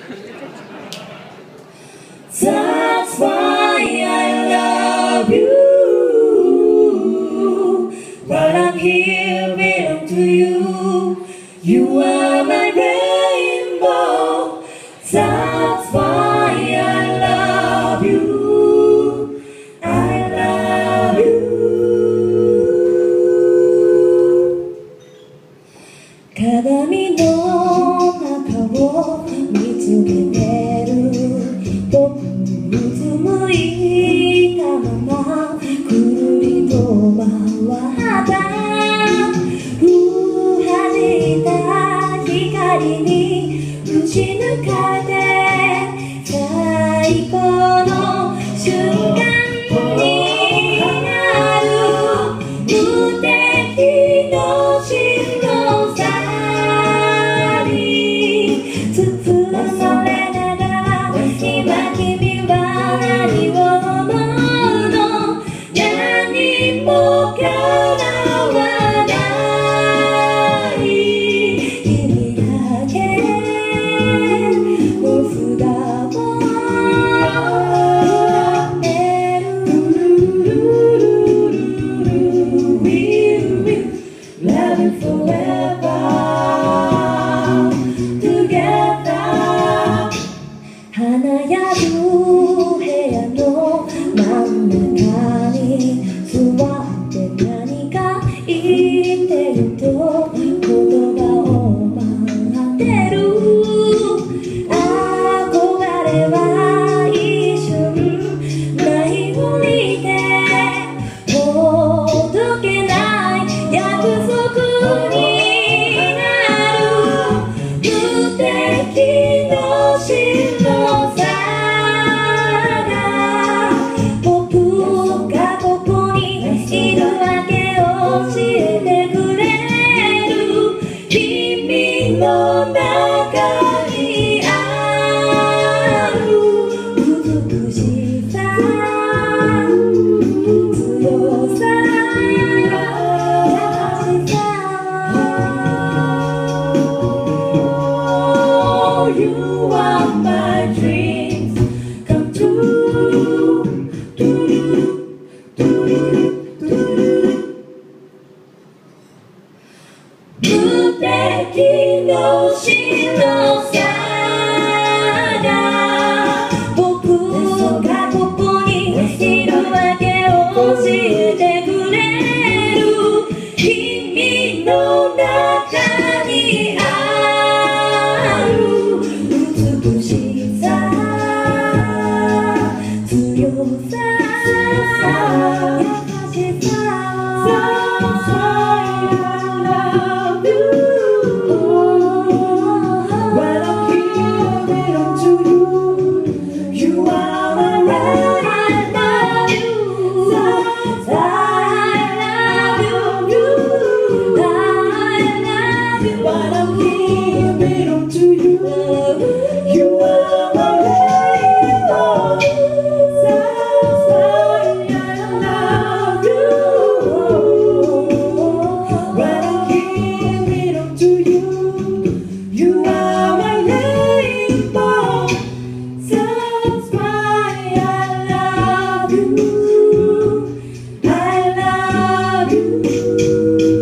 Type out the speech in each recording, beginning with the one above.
That's why I love you. While I'm here, belong to you. You are my rainbow. That's why I love you. I love you. 鏡の中を見つけてる僕うつむいたままくるりと回った弾いた光に打ち抜かれて最高の瞬間になる無敵の白さに包まれながら今君は何を思うの何も叶わない君だけお姿を眺める Love you forever together 華やぐ部屋の真ん中に座って何か言ってると言葉を待ってる憧れは一瞬前を見てほどけない約束になる無敵の白さ僕がここにいるわけを教えてくれる君の中にある美しさ強さ優しさ You are my dreams come true無敵の白さが僕がここにいるわけを教えてくれる君の中にある美しさ強さ優しさ I love you. When I'm here, belong to you. You are my right. I love you. I love you. I love you. When I'm here, belong to you. You are my rainbow. I love you. When I'm here, belong to you. You are my rainbow. That's why I love you. I love you.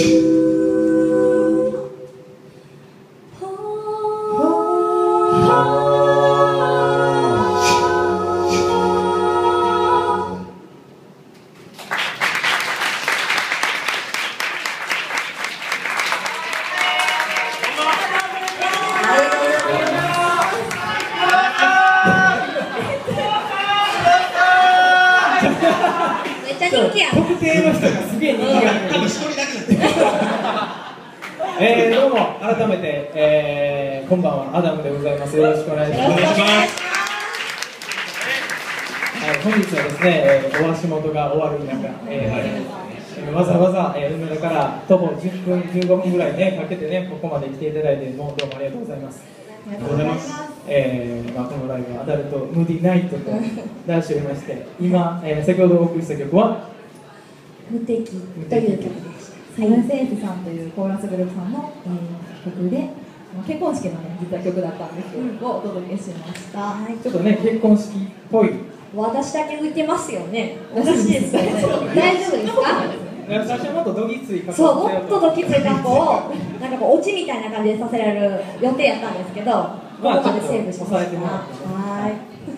特定の人がすげえ人気がある。多分一人だけだどうも改めて、こんばんはアダムでございます。よろしくお願いします。本日はですね、お足元が終わる中、わざわざ梅田から徒歩10分15分ぐらいねかけてねここまで来ていただいてどうもありがとうございます。ありがとうございます。このライブはアダルトムーディナイトと題しておりまして、今、先ほどお送りした曲は無敵という曲でした。 サイラセージさんというコーラスグループさんの、曲で結婚式のね実は曲だったんですけど、をお届けしました。 はい、 ちょっとね結婚式っぽい。 私だけ浮いてますよね。私ですよね。大丈夫ですか？ 最初はもっとどぎつい格そう、 好もっとドキつい格好をなんかこうオチみたいな感じでさせられる予定やったんですけど、ここまでセーブしました。はい。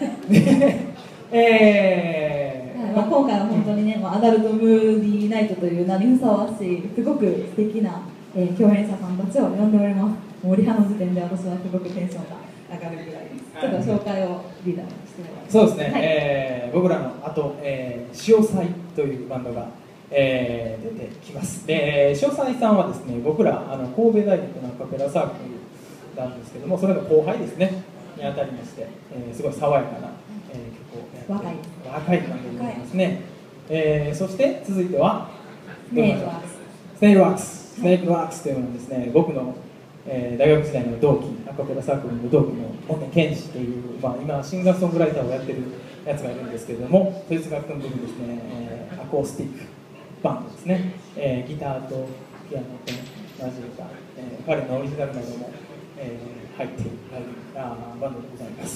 今回は本当にね、アダルトムーディーナイトという名にふさわしいすごく素敵な、共演者さんたちを呼んでおります。もうリハの時点で私はすごくテンションが上がるぐらいです。ちょっと紹介をリーダーにしてもらいます。 そうですね、僕らのあと、潮祭というバンドが、出てきます。で、潮祭さんはですね、僕ら神戸大学のアカペラサークルなんですけども、それの後輩ですねにあたりまして、すごい爽やかな、曲を若いバンドになりますね。そして続いてはスネークワークス。 スネークワークス。スネークワークスというのはですね、僕の大学時代の同期、アカペラサークルの同期の本根健二という、今シンガーソングライターをやってるやつがいるんですけれども、そいつが組んでるですね、アコースティックバンドですね、ギターとピアノとラジオが、彼のオリジナルなども、入っているバンドでございます。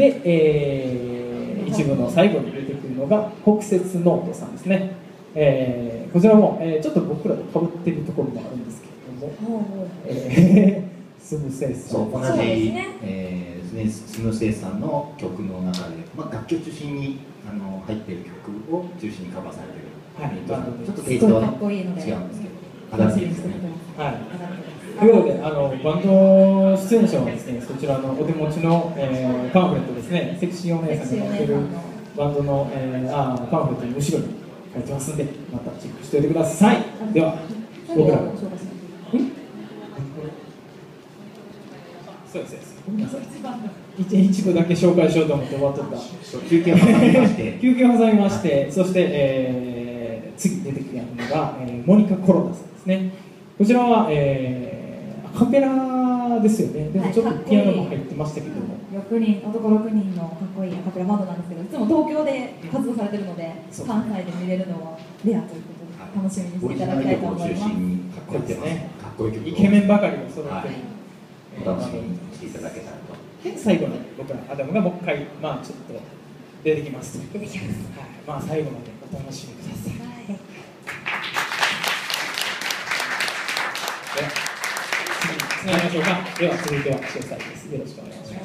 で、一部の最後に出てくるのが北摂ノートさんですね。こちらも、ちょっと僕らと被っているところもあるんですけれども、スムセイさん、 同じスムセイさんの曲の中で、楽曲中心に入っている曲を中心にカバーされている、ちょっとテイストは、ね、違うんですけど、楽しみですね。 ということで、バンド出演者はですね、そちらのお手持ちの、パンフレットですね、セクシーお姉さんが持っているバンドの、パンフレットの後ろに書いてますんで、またチェックしておいてください。では、僕らそうです。ごめんなさい。一部だけ紹介しようと思って終わっとった。 休憩を挟みまして、 挟みまして、そして、次出てくるのが、モニカ・コロナさんですね。こちらは、アカペラですよね。でもちょっとピアノも入ってましたけども、 男6人のかっこいいアカペラバンドなんですけど、いつも東京で活動されてるので、関西で見れるのはレアということで、楽しみにしていただきたいと思います。 かっこいいですね。かっこいい曲、 イケメンばかりが揃ってる。 お楽しみにしていただけたらと。 で、最後に僕らアダムがもう一回、ちょっと出てきます。 出てきます。 最後までお楽しみください。つなぎましょうか。では続いては詳細です。よろしくお願いします。